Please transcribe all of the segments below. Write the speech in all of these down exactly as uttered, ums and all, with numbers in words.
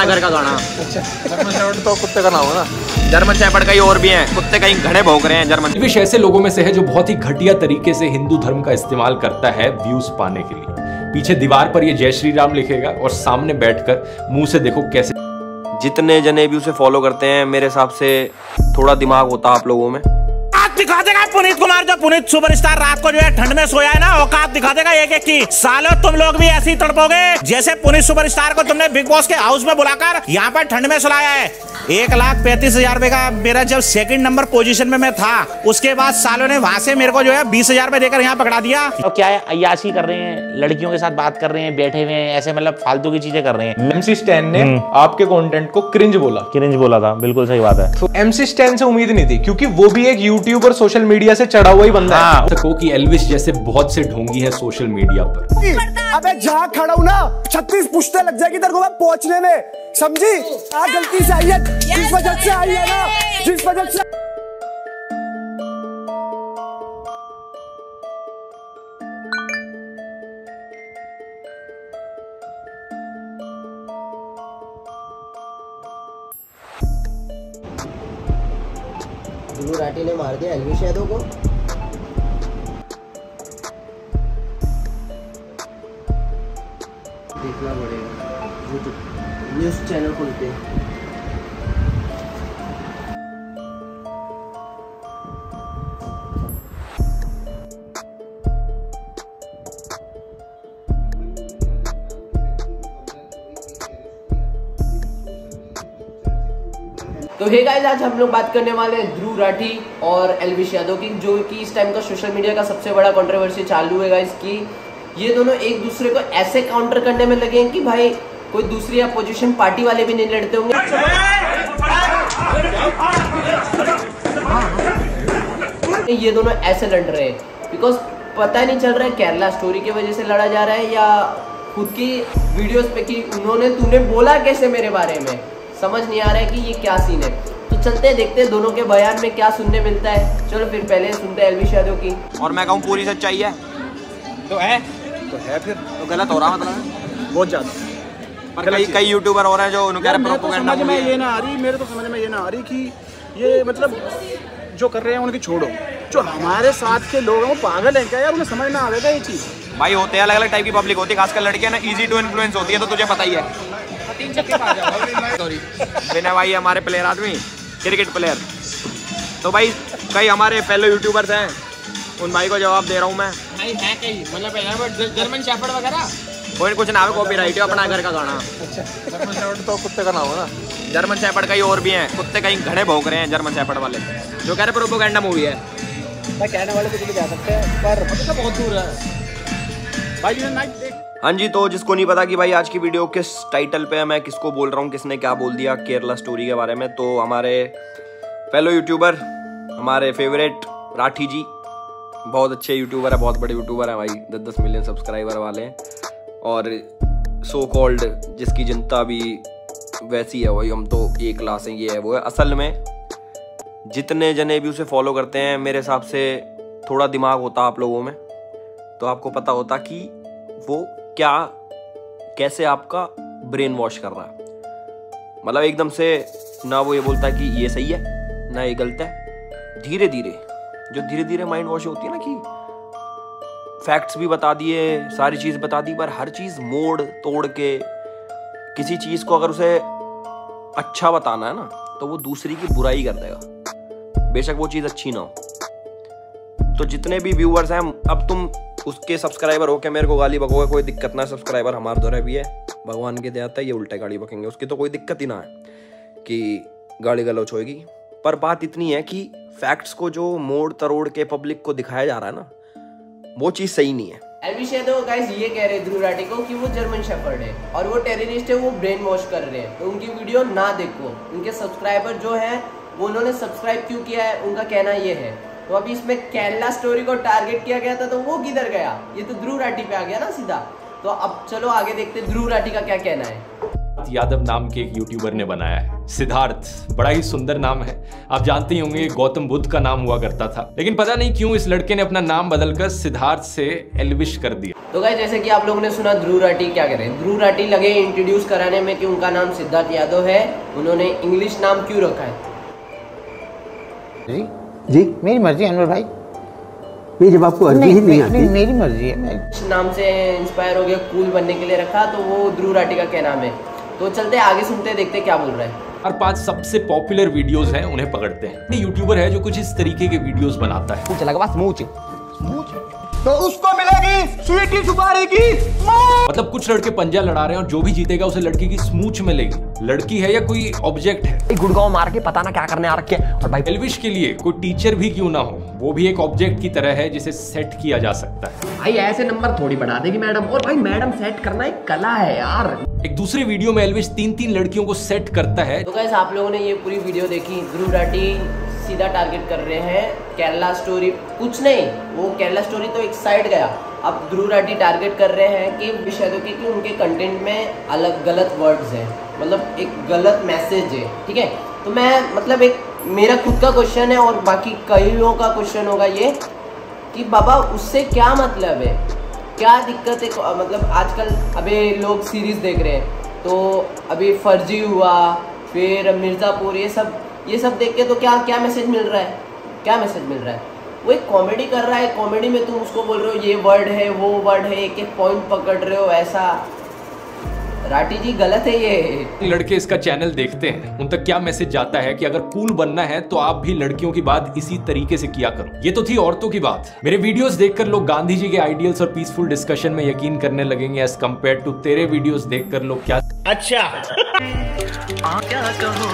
अपना घर का गाना। अच्छा, जर्मन शेफर्ड तो कुत्ते का नाम है ना। जर्मन शेफर्ड कई और भी हैं, कुत्ते कहीं घड़े भौंक रहे हैं। जर्मन एल्विश ऐसे लोगों में से है जो बहुत ही घटिया तरीके से हिंदू धर्म का इस्तेमाल करता है व्यूज पाने के लिए। पीछे दीवार पर ये जय श्री राम लिखेगा और सामने बैठकर मुंह से देखो कैसे। जितने जने भी उसे फॉलो करते हैं, मेरे हिसाब से थोड़ा दिमाग होता आप लोगों में। दिखा देगा पुनीत कुमार, जो पुनीत सुपरस्टार रात को जो है ठंड में सोया है ना, औकात दिखा देगा एक एक की। सालो तुम लोग भी ऐसे ही तड़पोगे जैसे पुनीत सुपरस्टार को तुमने बिग बॉस के हाउस में बुलाकर यहाँ पर ठंड में सुलाया है। एक लाख पैंतीस हजार रुपए का मेरा जब सेकंड नंबर पोजीशन में मैं था, उसके बाद सालों ने वहां से मेरे को जो है बीस हजार रुपए देकर यहाँ पकड़ा दिया। तो क्या है, अय्याशी कर रहे हैं, लड़कियों के साथ बात कर रहे हैं, बैठे हुए हैं, ऐसे मतलब फालतू की चीजें कर रहे हैं। एमसी स्टैन ने आपके कंटेंट को क्रिंज बोला। क्रिंज बोला था, बिल्कुल सही बात है। तो एमसी स्टैन से उम्मीद नहीं थी, क्योंकि वो भी एक यूट्यूबर सोशल मीडिया से चढ़ा हुआ ही बंदा है। सको कि एल्विश जैसे बहुत से ढोंगी हैं सोशल मीडिया पर। अबे जहाँ खड़ा हूँ ना, छत्तीस पुश्ते लग जाएगी तेरे को मैं पहुंचने में, समझी? आ गलती से आई है, जिस वजह से आई है ना, जिस वजह से। ध्रुव राठी ने मार दिया एल्विश यादव को। देखना पड़ेगा, न्यूज चैनल खोलते हैं। तो हे गाइस, आज हम लोग बात करने वाले हैं ध्रुव राठी और एल्विश यादव की, जो कि इस टाइम का सोशल मीडिया का सबसे बड़ा कंट्रोवर्सी चालू है गाइस की ये दोनों एक दूसरे को ऐसे काउंटर करने में लगे हैं कि भाई कोई दूसरी अपोजिशन पार्टी वाले भी नहीं लड़ते होंगे। ये दोनों ऐसे लड़ रहे हैं बिकॉज पता नहीं चल रहा है केरला स्टोरी की वजह से लड़ा जा रहा है या खुद की वीडियोस पे कि उन्होंने तूने बोला कैसे मेरे बारे में, समझ नहीं आ रहा है कि ये क्या सीन है। तो चलते देखते दोनों के बयान में क्या सुनने मिलता है। चलो फिर पहले सुनते हैं एल्विश यादव की। और मैं कहूँ पूरी सच्चाई है तो है तो है फिर तो गलत हो रहा मतलब बहुत ज्यादा। पर कई कई यूट्यूबर हो रहे हैं जो उन्हें कह रहे प्रोपेगेंडा में ये ना आ रही, मेरे तो समझ में ये ना आ रही कि ये मतलब जो कर रहे हैं उनकी छोड़ो, जो हमारे साथ के लोग हैं वो पागल हैं क्या यार, उन्हें समझ ना आएगा ये चीज़। भाई होते हैं अलग अलग टाइप की पब्लिक होती है, खासकर लड़कियां ना इजी टू इन्फ्लुएंस होती है, तो तुझे पता ही है। बिना भाई हमारे प्लेयर आदमी क्रिकेट प्लेयर, तो भाई कई हमारे फेलो यूट्यूबर्स हैं, उन भाई को जवाब दे रहा हूँ मैं। भाई है कई मतलब जर्मन शेफर्ड वगैरह कोई कुछ नाम है, कॉपीराइट है, अपना घर का गाना। अच्छा, जर्मन शेफर्ड तो कुत्ते का नाम है ना। जर्मन शेफर्ड कई और भी हैं, कुत्ते कहीं घड़े भौंक रहे हैं जर्मन शेफर्ड वाले, जो कह रहे प्रोपेगेंडा मूवी है। भाई कहने वाले कुछ भी कह सकते हैं पर मतलब बहुत दूर है भाई। देख हाँ जी, तो जिसको नहीं पता कि भाई आज की वीडियो किस टाइटल पे है, मैं किसको बोल रहा हूँ, किसने क्या बोल दिया केरला स्टोरी के बारे में, तो हमारे फेलो यूट्यूबर, हमारे फेवरेट राठी जी, बहुत अच्छे यूट्यूबर है, बहुत बड़े यूट्यूबर है भाई, दस दस मिलियन सब्सक्राइबर वाले हैं, और सो कॉल्ड जिसकी जनता भी वैसी है वही, हम तो एक क्लास हैं, ये है वो है। असल में जितने जने भी उसे फॉलो करते हैं, मेरे हिसाब से थोड़ा दिमाग होता आप लोगों में, तो आपको पता होता कि वो क्या कैसे आपका ब्रेन वॉश कर रहा है। मतलब एकदम से ना वो ये बोलता है कि ये सही है ना ये गलत है, धीरे धीरे जो धीरे धीरे माइंड वॉश होती है ना, कि फैक्ट्स भी बता दिए, सारी चीज बता दी, पर हर चीज मोड़ तोड़ के किसी चीज को अगर उसे अच्छा बताना है ना, तो वो दूसरी की बुराई कर देगा, बेशक वो चीज अच्छी ना हो। तो जितने भी व्यूअर्स हैं, अब तुम उसके सब्सक्राइबर हो के मेरे को गाली बकोगे, कोई दिक्कत ना, सब्सक्राइबर हमारे द्वारा भी है, भगवान के देता है, ये उल्टे गाली बकेंगे, उसकी तो कोई दिक्कत ही ना है कि गाली गलौच होगी। पर बात इतनी है कि फैक्ट्स को जो मोड़ तरोड़ के पब्लिक को दिखाया जा रहा है ना, वो चीज सही नहीं है। एल्विश यादव गाइस ये कह रहे हैं ध्रुव राठी को कि वो जर्मन शेफर्ड है और वो टेररिस्ट है, वो ब्रेन वॉश कर रहे हैं, तो उनकी वीडियो ना देखो। उनके सब्सक्राइबर जो है वो उन्होंने सब्सक्राइब क्यों किया है, उनका कहना ये है। तो अभी इसमें केरला स्टोरी को टारगेट किया गया था, तो वो किधर गया, ये तो ध्रुव राठी पे आ गया ना सीधा। तो अब चलो आगे देखते ध्रुव राठी का क्या कहना है। यादव नाम के एक यूट्यूबर ने बनाया है। सिद्धार्थ बड़ा ही सुंदर नाम है, आप जानते ही होंगे गौतम बुद्ध का नाम हुआ करता था, लेकिन पता नहीं क्यों इस लड़के ने अपना नाम बदलकर सिद्धार्थ से एल्विश कर दिया। तो गाइस जैसे कि आप लोगों ने सुना ध्रुव राठी क्या कह रहे हैं, ध्रुव राठी लगे इंट्रोड्यूस कराने में कि उनका नाम सिद्धार्थ यादव है, उन्होंने इंग्लिश नाम क्यों रखा है? जी जी मेरी मर्जी अनवर भाई, ये जब आपको अर्जी ही नहीं आती, मेरी मर्जी है। इस नाम से इंस्पायर हो गया, कूल बनने के लिए रखा, तो वो ध्रुव राठी का क्या नाम है। तो चलते आगे सुनते देखते क्या बोल रहा है। और पांच सबसे पॉपुलर वीडियोस हैं उन्हें पकड़ते हैं। ये यूट्यूबर है जो कुछ इस तरीके के वीडियोस बनाता है। चला बस मूंछ मूंछ तो उसको मिलेगी स्वीटी सुपारी की। मतलब कुछ लड़के पंजा लड़ा रहे हैं और जो भी जीतेगा उसे लड़की की स्मूच मिलेगी। लड़की है या कोई ऑब्जेक्ट है, गुड़गांव मार के पता ना क्या करने आ रखे। और भाई एल्विश के लिए कोई टीचर भी क्यों ना हो, वो भी एक ऑब्जेक्ट की तरह है जिसे सेट किया जा सकता है। भाई ऐसे नंबर थोड़ी बढ़ा देगी मैडम, और भाई मैडम सेट करना एक कला है यार। एक दूसरे वीडियो में एल्विश तीन तीन लड़कियों को सेट करता है। तो गाइस आप लोगों ने ये पूरी वीडियो देखी, ध्रुव राठी सीधा टारगेट कर रहे हैं केरला स्टोरी, कुछ नहीं, वो केरला स्टोरी तो एक साइड गया, अब ध्रुव राठी टारगेट कर रहे हैं कि विषय के कि उनके कंटेंट में अलग गलत वर्ड्स हैं, मतलब एक गलत मैसेज है, ठीक है। तो मैं मतलब एक मेरा खुद का क्वेश्चन है और बाकी कई लोगों का क्वेश्चन होगा ये कि बाबा उससे क्या मतलब है, क्या दिक्कत है। मतलब आजकल अभी लोग सीरीज देख रहे हैं, तो अभी फर्जी हुआ, फिर मिर्ज़ापुर, ये सब ये सब देख के तो क्या क्या मैसेज मिल रहा है, क्या मैसेज मिल रहा है। वो एक कॉमेडी कर रहा है, कॉमेडी में तुम उसको बोल रहे हो ये वर्ड है वो वर्ड है, एक एक पॉइंट पकड़ रहे हो, ऐसा राठी जी गलत है ये। लड़के इसका चैनल देखते हैं, उन तक क्या मैसेज जाता है कि अगर कूल बनना है तो आप भी लड़कियों की बात इसी तरीके से किया करो। ये तो थी औरतों की बात। मेरे वीडियोस देखकर लोग गांधी जी के आइडियल्स और पीसफुल डिस्कशन में यकीन करने लगेंगे एज कंपेयर टू तेरे वीडियोस देखकर लोग क्या अच्छा क्या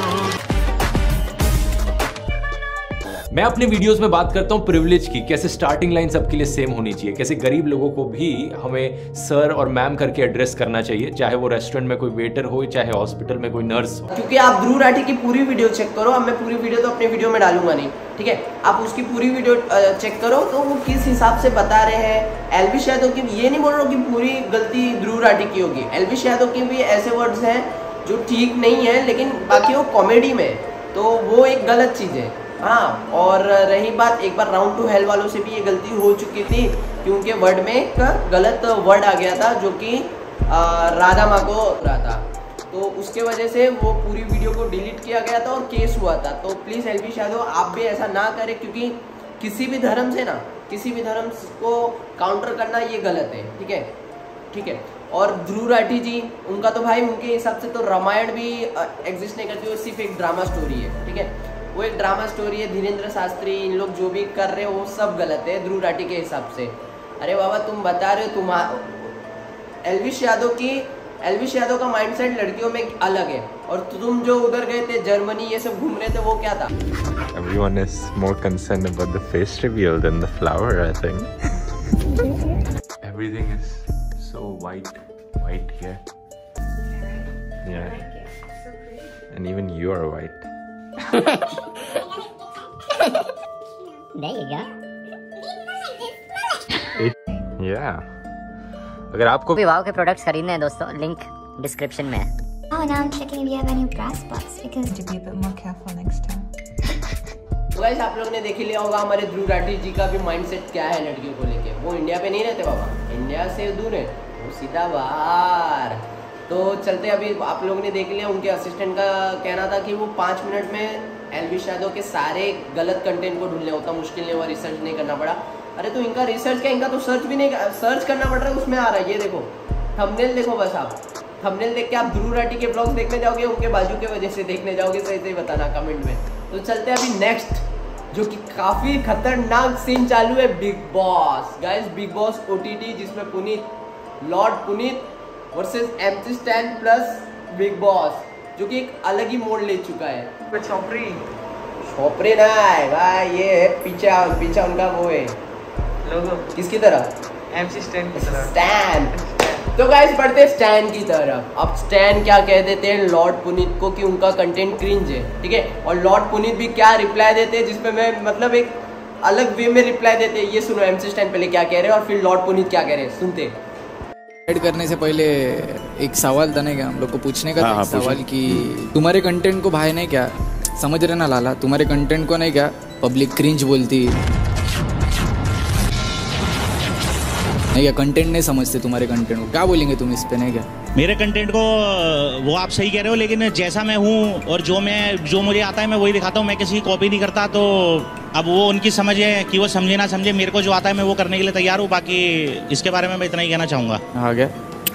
मैं अपने वीडियोस में बात करता हूं प्रिविलेज की, कैसे स्टार्टिंग लाइन सबके लिए सेम होनी चाहिए, कैसे गरीब लोगों को भी हमें सर और मैम करके एड्रेस करना चाहिए, चाहे वो रेस्टोरेंट में कोई वेटर हो चाहे हॉस्पिटल में कोई नर्स हो। क्योंकि आप ध्रुव राठी की पूरी वीडियो चेक करो, अब मैं पूरी वीडियो तो अपने वीडियो में डालूंगा नहीं, ठीक है, आप उसकी पूरी वीडियो चेक करो तो वो किस हिसाब से बता रहे हैं। एल्विश यादव की ये नहीं बोल रहा हूँ कि पूरी गलती ध्रुव राठी की होगी, एल्विश यादव के भी ऐसे वर्ड्स हैं जो ठीक नहीं है, लेकिन बाकी वो कॉमेडी में तो वो एक गलत चीज़ है। हाँ, और रही बात एक बार राउंड टू हेल वालों से भी ये गलती हो चुकी थी, क्योंकि वर्ड में एक गलत वर्ड आ गया था जो कि राधा माँ को रहा था, तो उसके वजह से वो पूरी वीडियो को डिलीट किया गया था और केस हुआ था। तो प्लीज़ एल्विश यादव आप भी ऐसा ना करें, क्योंकि किसी भी धर्म से ना किसी भी धर्म को काउंटर करना ये गलत है, ठीक है ठीक है। और ध्रुव राठी जी उनका तो भाई उनके हिसाब से तो रामायण भी एग्जिस्ट नहीं करती, वो सिर्फ एक ड्रामा स्टोरी है, ठीक है, वो एक ड्रामा स्टोरी है। धीरेन्द्र शास्त्री इन लोग जो भी कर रहे हो वो सब गलत है ध्रुव राठी के हिसाब से। अरे बाबा तुम बता रहे हो, तुम एल्विश यादव की एल्विश यादव का माइंडसेट लड़कियों में अलग है, और तुम जो उधर गए थे जर्मनी ये सब घूम रहे थे वो क्या था। Everyone is more concerned about the face reveal than the flower, I think. Everything is so white, white here. Yeah. And even you are white. There you go. Yeah. अगर आपको विवाह के प्रोडक्ट्स खरीदने हैं दोस्तों, लिंक डिस्क्रिप्शन में है। Oh, now I'm checking if you have any brass spots because to be a bit more careful next time. तो गाइस आप लोगों ने देख ही लिया होगा हमारे ध्रुव राठी जी का भी माइंडसेट क्या है लड़कियों को लेके। वो इंडिया पे नहीं रहते बाबा, इंडिया से दूर है, वो सीधा बाहर। तो चलते अभी आप लोगों ने देख लिया, उनके असिस्टेंट का कहना था कि वो पाँच मिनट में एल्विश यादव के सारे गलत कंटेंट को ढूंढने, होता मुश्किल नहीं हुआ, रिसर्च नहीं करना पड़ा। अरे तो इनका रिसर्च क्या, इनका तो सर्च भी नहीं, सर्च करना पड़ रहा है, उसमें आ रहा है। ये देखो थंबनेल देखो, बस आप थंबनेल देख के आप ध्रुव राठी के ब्लॉग्स देखने जाओगे, उनके बाजू के वजह से देखने जाओगे, सही सही बताना कमेंट में। तो चलते अभी नेक्स्ट, जो कि काफी खतरनाक सीन चालू है, Bigg Boss guys, Bigg Boss OTT, जिसमें Puneet Lord Puneet versus MC Stan plus Bigg Boss, जो कि एक अलग ही मोड़ ले चुका है। छोपरी छोपरी ना है भाई, ये है पीछा पीछा उनका वो है लोगो, किसकी तरह, एमसी स्टैन की तरह, स्टैन। तो गाइस बढ़ते स्टैन की तरफ। अब स्टैन क्या कह देते हैं लॉर्ड पुनीत को कि उनका कंटेंट क्रिंज है, ठीक है, और लॉर्ड पुनीत भी क्या रिप्लाई देते हैं, जिसमें मैं मतलब एक अलग वे में रिप्लाई देते हैं। ये सुनो एमसी स्टैन पहले क्या कह रहे हैं और फिर लॉर्ड पुनीत क्या कह रहे हैं, सुनते। ऐड करने से पहले एक सवाल था ना क्या हम लोग को पूछने का हाँ, था हाँ, एक सवाल कि तुम्हारे कंटेंट को भाई नहीं क्या समझ रहे ना लाला, तुम्हारे कंटेंट को नहीं क्या पब्लिक क्रिंज बोलती नहीं क्या, कंटेंट नहीं समझते तुम्हारे कंटेंट को, क्या बोलेंगे तुम इस पे नहीं क्या? मेरे कंटेंट को वो आप सही कह रहे हो, लेकिन जैसा मैं हूँ और जो मैं जो मुझे आता है मैं वही दिखाता हूँ, मैं किसी की कॉपी नहीं करता। तो अब वो उनकी समझ है कि वो समझे ना समझे, मेरे को जो आता है मैं वो करने के लिए तैयार हूँ। बाकी इसके बारे में मैं इतना ही कहना चाहूँगा। हाँ क्या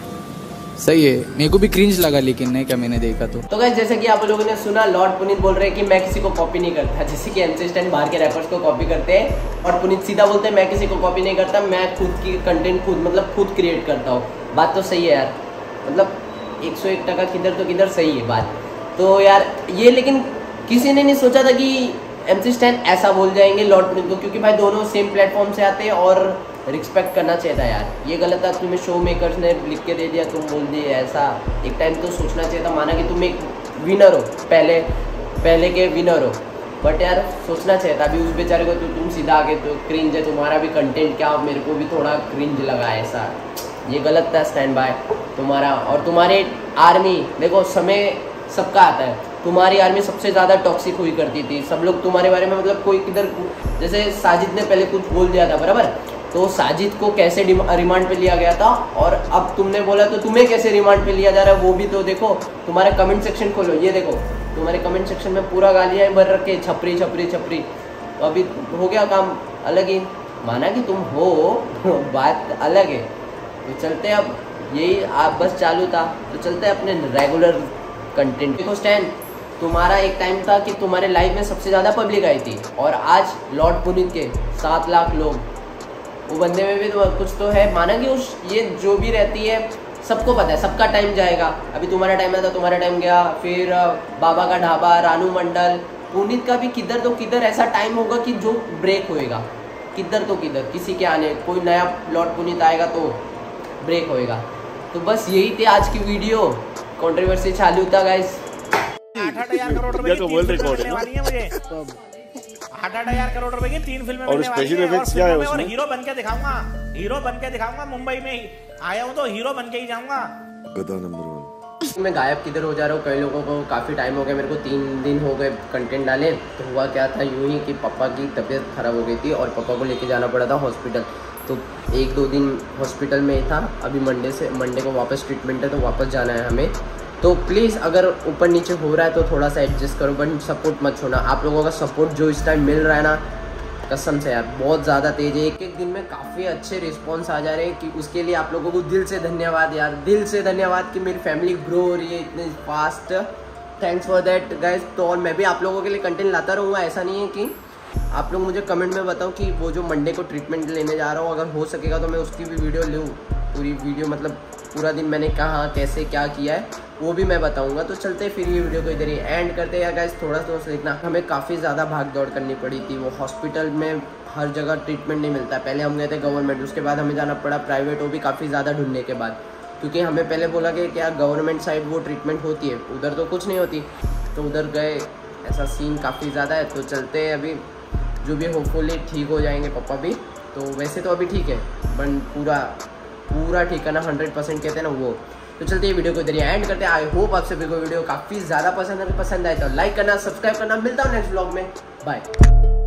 सही है, मेरे को भी क्रिंज लगा लेकिन नहीं क्या मैंने देखा तो। तो गाइस जैसे कि आप लोगों ने सुना, लॉर्ड पुनीत बोल रहे हैं कि मैं किसी को कॉपी नहीं करता, जैसे कि एमसी स्टैन बाहर के रैपर्स को कॉपी करते हैं और पुनीत सीधा बोलते हैं मैं किसी को कॉपी नहीं करता, मैं खुद की कंटेंट खुद मतलब खुद क्रिएट करता हूँ। बात तो सही है यार, मतलब एक सौ एक टका किधर तो किधर सही है बात तो यार ये। लेकिन किसी ने नहीं सोचा था कि एमसी स्टैन ऐसा बोल जाएंगे लॉर्ड पुनीत को, क्योंकि भाई दोनों सेम प्लेटफॉर्म से आते हैं और रिस्पेक्ट करना चाहिए था यार। ये गलत था, तुम्हें शो मेकर्स ने लिख के दे दिया, तुम बोल दिए ऐसा। एक टाइम तो सोचना चाहिए था, माना कि तुम एक विनर हो, पहले पहले के विनर हो, बट यार सोचना चाहिए था। अभी उस बेचारे को तो तुम सीधा आके तो क्रिंज है तुम्हारा भी कंटेंट, क्या मेरे को भी थोड़ा क्रिंज लगा ऐसा, ये गलत था स्टैंड बाय तुम्हारा। और तुम्हारे आर्मी देखो, समय सबका आता है, तुम्हारी आर्मी सबसे ज़्यादा टॉक्सिक हुई करती थी, सब लोग तुम्हारे बारे में मतलब कोई किधर, जैसे साजिद ने पहले कुछ बोल दिया था बराबर, तो साजिद को कैसे रिमांड पे लिया गया था और अब तुमने बोला तो तुम्हें कैसे रिमांड पे लिया जा रहा है वो भी तो देखो। तुम्हारे कमेंट सेक्शन खोलो, ये देखो तुम्हारे कमेंट सेक्शन में पूरा गालियाँ भर रखे, छपरी छपरी छपरी। तो अभी हो गया काम अलग ही, माना कि तुम हो बात अलग है। तो चलते अब यही आप बस चालू था तो चलते अपने रेगुलर कंटेंट। देखो स्टैन, तुम्हारा एक टाइम था कि तुम्हारे लाइव में सबसे ज़्यादा पब्लिक आई थी और आज लॉर्ड पुनीत के सात लाख लोग, वो बंदे में भी तो कुछ तो है, माना कि उस ये जो भी रहती है सबको पता है, सबका टाइम जाएगा। अभी तुम्हारा टाइम है तो तुम्हारा टाइम गया, फिर बाबा का ढाबा, रानू मंडल, पुनीत का भी किधर तो किधर ऐसा टाइम होगा कि जो ब्रेक होएगा, किधर तो किधर किसी के आने, कोई नया लॉर्ड पुनीत आएगा तो ब्रेक होएगा। तो बस यही थे आज की वीडियो, कंट्रोवर्सी चालू था गाइस। आठ आठ हजार करोड़ रुपए की तीन फिल्में मिलने वाली हैं मुझे, आठ आठ हजार करोड़ रुपए की तीन फिल्में मिलने वाली हैं और फिल्मों में और हीरो बन के दिखाऊंगा, हीरो बन के दिखाऊंगा। मुंबई में ही आया हूँ तो हीरो बन के ही जाऊंगा। गधा नंबर वन। मैं गायब किधर हो जा रहा हूँ, कई लोगों को काफ़ी टाइम हो गया, मेरे को तीन दिन हो गए कंटेंट डाले। तो हुआ क्या था यूँ ही कि पापा की तबीयत ख़राब हो गई थी और पापा को लेके जाना पड़ा था हॉस्पिटल। तो एक दो दिन हॉस्पिटल में ही था, अभी मंडे से मंडे को वापस ट्रीटमेंट है तो वापस जाना है हमें। तो प्लीज़ अगर ऊपर नीचे हो रहा है तो थोड़ा सा एडजस्ट करो, बट सपोर्ट मत छोड़ना। आप लोगों का सपोर्ट जो इस टाइम मिल रहा है ना, कसम से यार बहुत ज़्यादा तेज है। एक एक दिन में काफ़ी अच्छे रिस्पॉन्स आ जा रहे हैं कि उसके लिए आप लोगों को दिल से धन्यवाद यार, दिल से धन्यवाद कि मेरी फैमिली ग्रो हो रही है इतने fast. Thanks for that guys. तो और मैं भी आप लोगों के लिए कंटेंट लाता रहूँगा, ऐसा नहीं है कि आप लोग मुझे कमेंट में बताओ कि वो जो मंडे को ट्रीटमेंट लेने जा रहा हूँ, अगर हो सकेगा तो मैं उसकी भी वीडियो लूँ, पूरी वीडियो मतलब पूरा दिन मैंने कहाँ कैसे क्या किया है वो भी मैं बताऊंगा। तो चलते फिर ये वीडियो को इधर ही एंड करते हैं गाइस। थोड़ा सा देखना, हमें काफ़ी ज़्यादा भाग दौड़ करनी पड़ी थी, वो हॉस्पिटल में हर जगह ट्रीटमेंट नहीं मिलता। पहले हम गए थे गवर्नमेंट, उसके बाद हमें जाना पड़ा प्राइवेट, वो भी काफ़ी ज़्यादा ढूंढने के बाद, क्योंकि हमें पहले बोला कि क्या गवर्नमेंट साइड वो ट्रीटमेंट होती है, उधर तो कुछ नहीं होती। तो उधर गए, ऐसा सीन काफ़ी ज़्यादा है। तो चलते हैं अभी, जो भी होपफुली ठीक हो जाएंगे पापा भी। तो वैसे तो अभी ठीक है, बट पूरा पूरा ठीक है ना, हंड्रेड परसेंट कहते हैं ना वो। तो चलते ये वीडियो को इधर एंड करते हैं। आई होप आप सभी को वीडियो काफ़ी ज़्यादा पसंद है, पसंद आए तो लाइक करना, सब्सक्राइब करना। मिलता हूँ नेक्स्ट व्लॉग में, बाय।